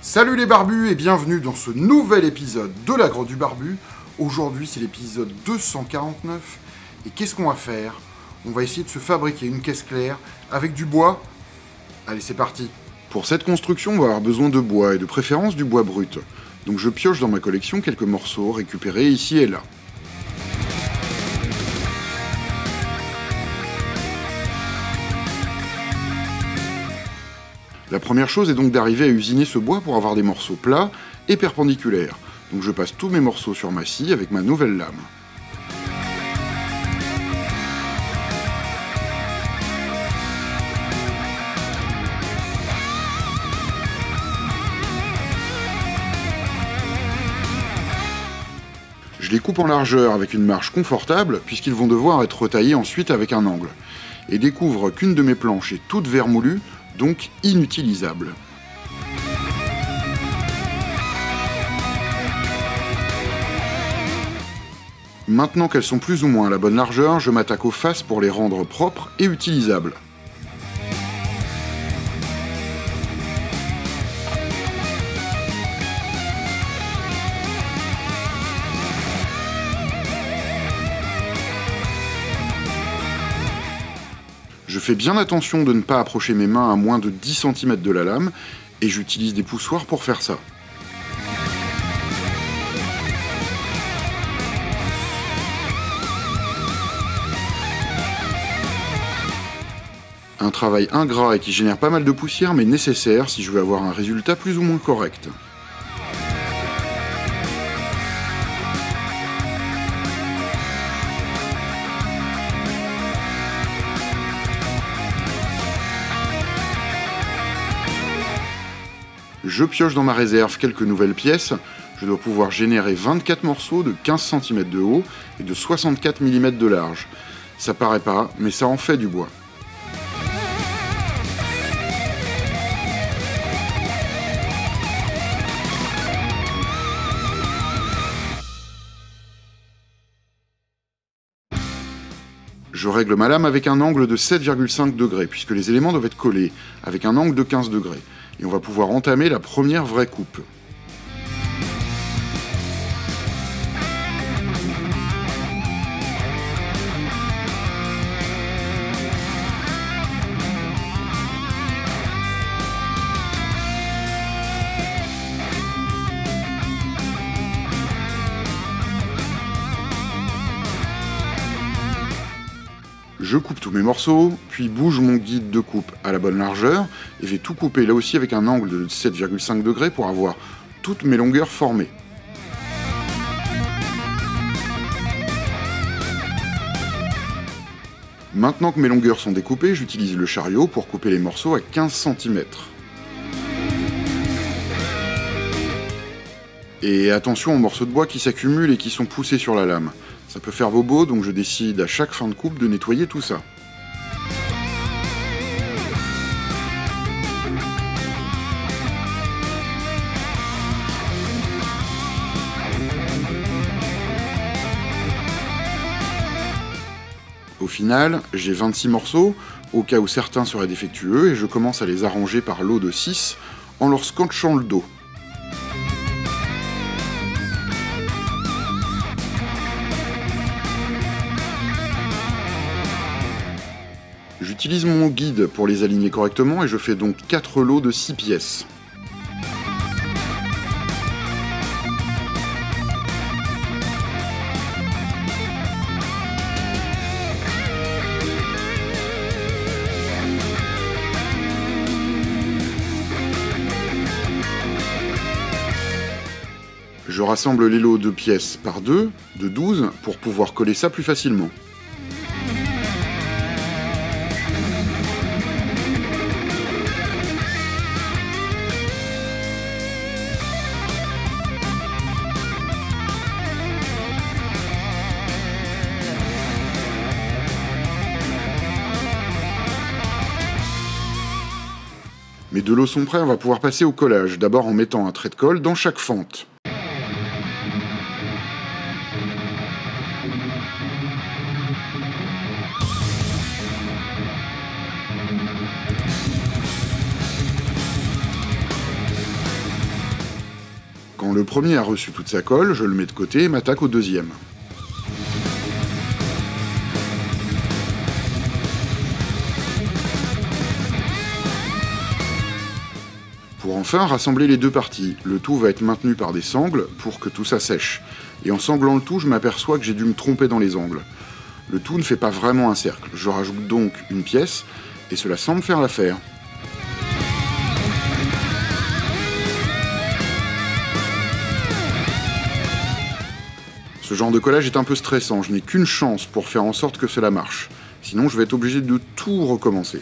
Salut les barbus et bienvenue dans ce nouvel épisode de la Grotte du Barbu. Aujourd'hui c'est l'épisode 249 et qu'est-ce qu'on va faire? On va essayer de se fabriquer une caisse claire avec du bois. Allez, c'est parti. Pour cette construction, on va avoir besoin de bois et de préférence du bois brut. Donc je pioche dans ma collection quelques morceaux récupérés ici et là. La première chose est donc d'arriver à usiner ce bois pour avoir des morceaux plats et perpendiculaires. Donc je passe tous mes morceaux sur ma scie avec ma nouvelle lame. Je les coupe en largeur avec une marge confortable puisqu'ils vont devoir être retaillés ensuite avec un angle. Et découvre qu'une de mes planches est toute vermoulue, donc inutilisable. Maintenant qu'elles sont plus ou moins à la bonne largeur, je m'attaque aux faces pour les rendre propres et utilisables. Je fais bien attention de ne pas approcher mes mains à moins de 10 cm de la lame, et j'utilise des poussoirs pour faire ça. Un travail ingrat et qui génère pas mal de poussière, mais nécessaire si je veux avoir un résultat plus ou moins correct. Je pioche dans ma réserve quelques nouvelles pièces. Je dois pouvoir générer 24 morceaux de 15 cm de haut et de 64 mm de large. Ça paraît pas, mais ça en fait du bois. Je règle ma lame avec un angle de 7,5 degrés, puisque les éléments doivent être collés, avec un angle de 15 degrés. Et on va pouvoir entamer la première vraie coupe. Je coupe tous mes morceaux, puis bouge mon guide de coupe à la bonne largeur, et vais tout couper là aussi avec un angle de 7,5 degrés pour avoir toutes mes longueurs formées. Maintenant que mes longueurs sont découpées, j'utilise le chariot pour couper les morceaux à 15 cm. Et attention aux morceaux de bois qui s'accumulent et qui sont poussés sur la lame. Ça peut faire bobo, donc je décide à chaque fin de coupe de nettoyer tout ça. Au final, j'ai 26 morceaux, au cas où certains seraient défectueux, et je commence à les arranger par lot de 6 en leur scotchant le dos. J'utilise mon guide pour les aligner correctement et je fais donc 4 lots de 6 pièces. Je rassemble les lots de pièces par 2, de 12, pour pouvoir coller ça plus facilement. Mes deux lots sont prêts, on va pouvoir passer au collage, d'abord en mettant un trait de colle dans chaque fente. Quand le premier a reçu toute sa colle, je le mets de côté et m'attaque au deuxième. Pour enfin rassembler les deux parties, le tout va être maintenu par des sangles pour que tout ça sèche. Et en sanglant le tout, je m'aperçois que j'ai dû me tromper dans les angles. Le tout ne fait pas vraiment un cercle. Je rajoute donc une pièce, et cela semble faire l'affaire. Ce genre de collage est un peu stressant, je n'ai qu'une chance pour faire en sorte que cela marche. Sinon, je vais être obligé de tout recommencer.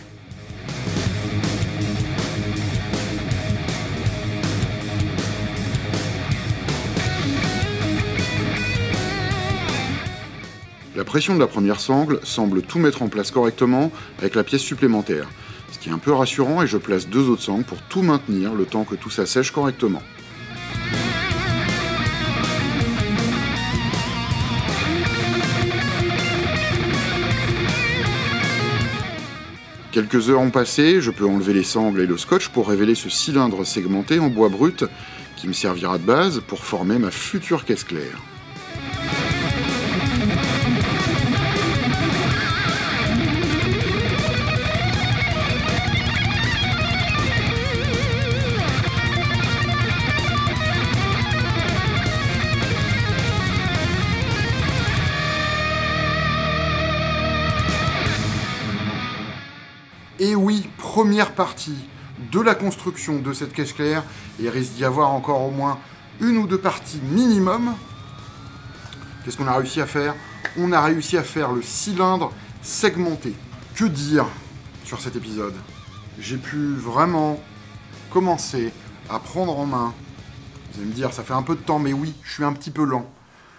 La pression de la première sangle semble tout mettre en place correctement avec la pièce supplémentaire, ce qui est un peu rassurant et je place 2 autres sangles pour tout maintenir le temps que tout ça sèche correctement. Quelques heures ont passé, je peux enlever les sangles et le scotch pour révéler ce cylindre segmenté en bois brut qui me servira de base pour former ma future caisse claire. Et oui, première partie de la construction de cette caisse claire, et il risque d'y avoir encore au moins 1 ou 2 parties minimum. Qu'est-ce qu'on a réussi à faire? On a réussi à faire le cylindre segmenté. Que dire sur cet épisode? J'ai pu vraiment commencer à prendre en main, vous allez me dire, ça fait un peu de temps, mais oui, je suis un petit peu lent,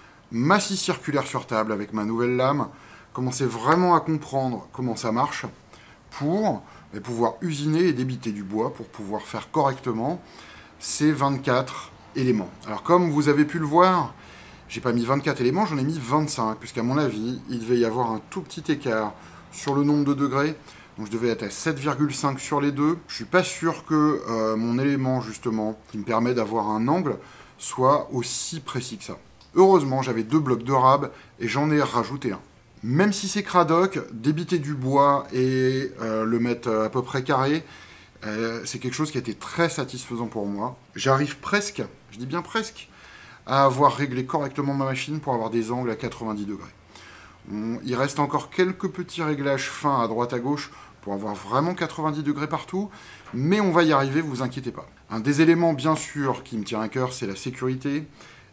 ma scie circulaire sur table avec ma nouvelle lame, commencer vraiment à comprendre comment ça marche, pour pouvoir usiner et débiter du bois pour pouvoir faire correctement ces 24 éléments. Alors comme vous avez pu le voir, j'ai pas mis 24 éléments, j'en ai mis 25, puisqu'à mon avis, il devait y avoir un tout petit écart sur le nombre de degrés, donc je devais être à 7,5 sur les deux. Je suis pas sûr que mon élément, justement, qui me permet d'avoir un angle, soit aussi précis que ça. Heureusement, j'avais 2 blocs de rab, et j'en ai rajouté un. Même si c'est cradoc, débiter du bois et le mettre à peu près carré, c'est quelque chose qui a été très satisfaisant pour moi. J'arrive presque, je dis bien presque, à avoir réglé correctement ma machine pour avoir des angles à 90 degrés. Il reste encore quelques petits réglages fins à droite à gauche pour avoir vraiment 90 degrés partout, mais on va y arriver, vous inquiétez pas. Un des éléments bien sûr qui me tient à cœur, c'est la sécurité,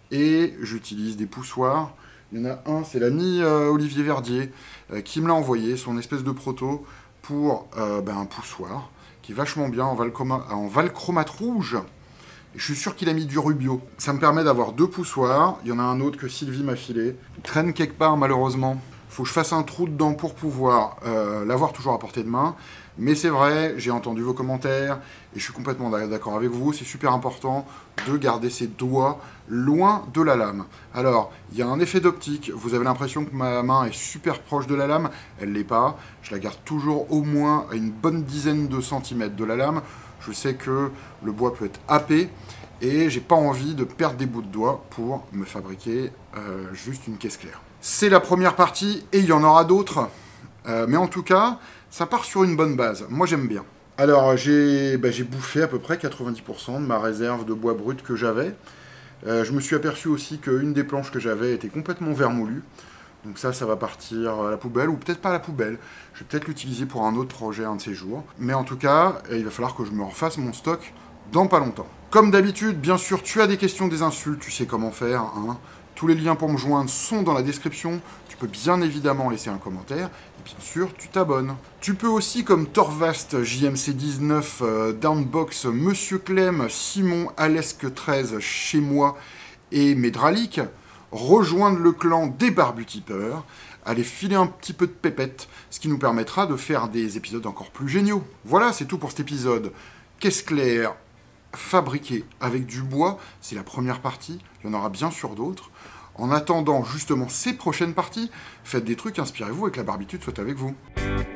et j'utilise des poussoirs. Il y en a un, c'est l'ami Olivier Verdier qui me l'a envoyé, son espèce de proto pour un poussoir qui est vachement bien en valchromate rouge. Et je suis sûr qu'il a mis du rubio. Ça me permet d'avoir 2 poussoirs. Il y en a un autre que Sylvie m'a filé. Il traîne quelque part malheureusement. Il faut que je fasse un trou dedans pour pouvoir l'avoir toujours à portée de main. Mais c'est vrai, j'ai entendu vos commentaires et je suis complètement d'accord avec vous. C'est super important de garder ses doigts loin de la lame. Alors, il y a un effet d'optique. Vous avez l'impression que ma main est super proche de la lame. Elle ne l'est pas. Je la garde toujours au moins à une bonne dizaine de centimètres de la lame. Je sais que le bois peut être happé et j'ai pas envie de perdre des bouts de doigts pour me fabriquer juste une caisse claire. C'est la première partie et il y en aura d'autres. Mais en tout cas, ça part sur une bonne base. Moi, j'aime bien. Alors, j'ai bouffé à peu près 90% de ma réserve de bois brut que j'avais. Je me suis aperçu aussi qu'une des planches que j'avais était complètement vermoulue. Donc ça va partir à la poubelle, ou peut-être pas à la poubelle. Je vais peut-être l'utiliser pour un autre projet un de ces jours. Mais en tout cas, il va falloir que je me refasse mon stock dans pas longtemps. Comme d'habitude, bien sûr, tu as des questions, des insultes, tu sais comment faire, hein. Tous les liens pour me joindre sont dans la description. Tu peux bien évidemment laisser un commentaire. Et bien sûr, tu t'abonnes. Tu peux aussi, comme Torvast, JMC19, Downbox, Monsieur Clem, Simon, Alesque 13, chez moi et Médralic, rejoindre le clan des barbutipeurs, aller filer un petit peu de pépette, ce qui nous permettra de faire des épisodes encore plus géniaux. Voilà, c'est tout pour cet épisode. Caisse claire fabriquée avec du bois, c'est la première partie. Il y en aura bien sûr d'autres. En attendant justement ces prochaines parties, faites des trucs, inspirez-vous et que la barbitude soit avec vous.